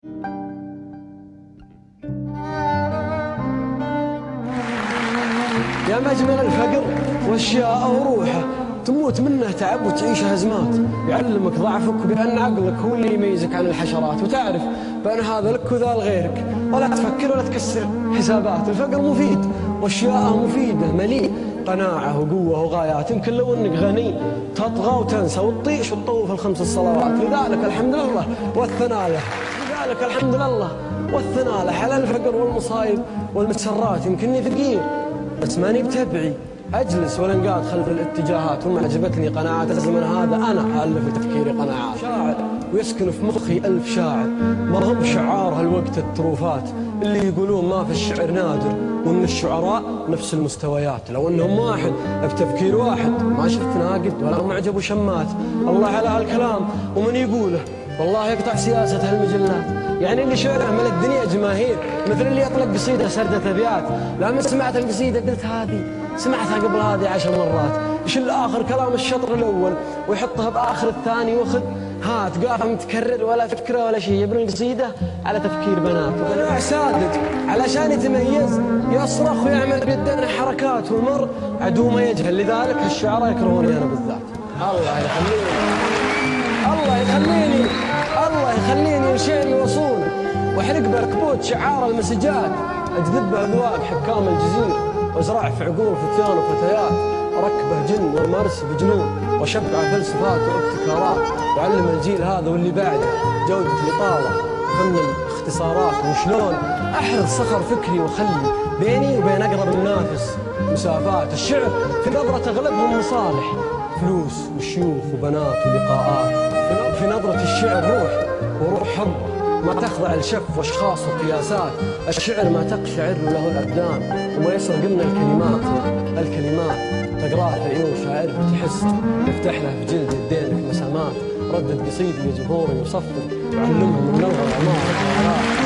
يا مجمل الفقر واشياء وروحه، تموت منه تعب وتعيش أزمات. يعلمك ضعفك بأن عقلك هو اللي يميزك عن الحشرات، وتعرف بأن هذا لك وذا لغيرك، ولا تفكر ولا تكسر حسابات. الفقر مفيد واشياءه مفيدة، مليء قناعة وقوة وغايات. يمكن لو انك غني تطغى وتنسى وتطيش وتطوف الخمس الصلوات. لذلك الحمد لله والثناء له، لذلك الحمد لله والثناء له على الفقر والمصايب والمسرات. يمكنني فقير بس ماني بتبعي، أجلس ولا خلف الاتجاهات. وما عجبتني قناعات الزمن هذا، أنا ألف تفكيري قناعات. شاعر ويسكن في مخي ألف شاعر، مرهم شعار هالوقت التروفات اللي يقولون ما في الشعر نادر، وإن الشعراء نفس المستويات. لو إنهم واحد بتفكير واحد، ما شفت ناقد ولا معجب وشمات. الله على هالكلام ومن يقوله والله يقطع سياسة هالمجلات. يعني اللي شعره مل الدنيا جماهير، مثل اللي يطلق قصيدة سردة أبيات. لما سمعت القصيدة قلت هذه سمعتها قبل هذه 10 مرات. يشل آخر كلام الشطر الأول ويحطها بآخر الثاني، وخذ هات قافة متكرر ولا فكرة ولا شيء. يبني القصيدة على تفكير بنات وقناع صادق علشان يتميز، يصرخ ويعمل بيدنا حركات، والمر عدو ما يجهل. لذلك الشعراء يكرهوني أنا بالذات. الله يخليني، الله يخليني، الله يخليني وشعري وصول، واحرق بركبوت شعار المسجات، اجذب اذواق حكام الجزيره، وازرع في عقول فتيان وفتيات، اركبه جن والمرس بجنون، واشبع فلسفات وابتكارات، وعلم الجيل هذا واللي بعده جوده الاطاله وفن الاختصارات. وشلون احرز صخر فكري وخلي بيني وبين اقرب المنافس مسافات. الشعر في نظره اغلبهم مصالح، فلوس وشيوخ وبنات ولقاءات. في نظرة الشعر روح، وروح حب ما تخضع لشف واشخاص وقياسات. الشعر ما تقشعر له الابدان وما يسرق لنا الكلمات تقراها في عيون شاعر تحس يفتح له في جلد يدينك مسامات. ردد قصيدي يا جمهوري وصفق وعلمهم من الغرامات.